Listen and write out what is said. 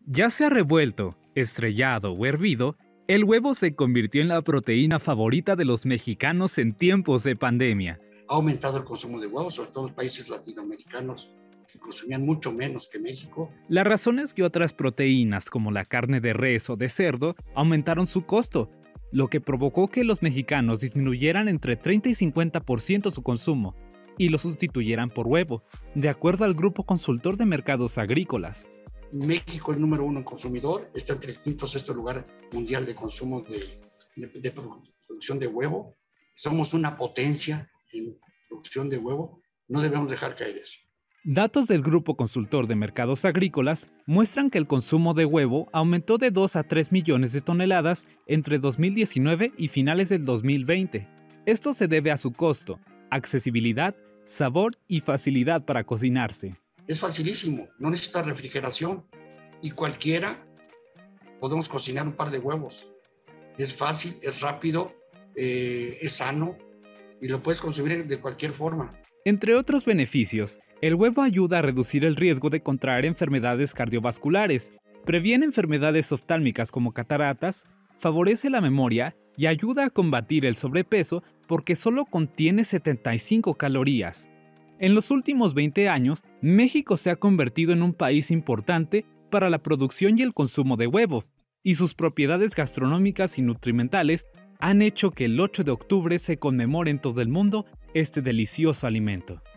Ya sea revuelto, estrellado o hervido, el huevo se convirtió en la proteína favorita de los mexicanos en tiempos de pandemia. Ha aumentado el consumo de huevos, sobre todo en los países latinoamericanos que consumían mucho menos que México. La razón es que otras proteínas, como la carne de res o de cerdo, aumentaron su costo, lo que provocó que los mexicanos disminuyeran entre 30 y 50% su consumo y lo sustituyeran por huevo, de acuerdo al Grupo Consultor de Mercados Agrícolas. México es número uno en consumidor, está entre el quinto o sexto lugar mundial de consumo de producción de huevo. Somos una potencia en producción de huevo, no debemos dejar caer eso. Datos del Grupo Consultor de Mercados Agrícolas muestran que el consumo de huevo aumentó de 2 a 3 millones de toneladas entre 2019 y finales del 2020. Esto se debe a su costo, accesibilidad, sabor y facilidad para cocinarse. Es facilísimo, no necesita refrigeración y cualquiera podemos cocinar un par de huevos. Es fácil, es rápido, es sano y lo puedes consumir de cualquier forma. Entre otros beneficios, el huevo ayuda a reducir el riesgo de contraer enfermedades cardiovasculares, previene enfermedades oftálmicas como cataratas, favorece la memoria y ayuda a combatir el sobrepeso porque solo contiene 75 calorías. En los últimos 20 años, México se ha convertido en un país importante para la producción y el consumo de huevo, y sus propiedades gastronómicas y nutrimentales han hecho que el 8 de octubre se conmemore en todo el mundo este delicioso alimento.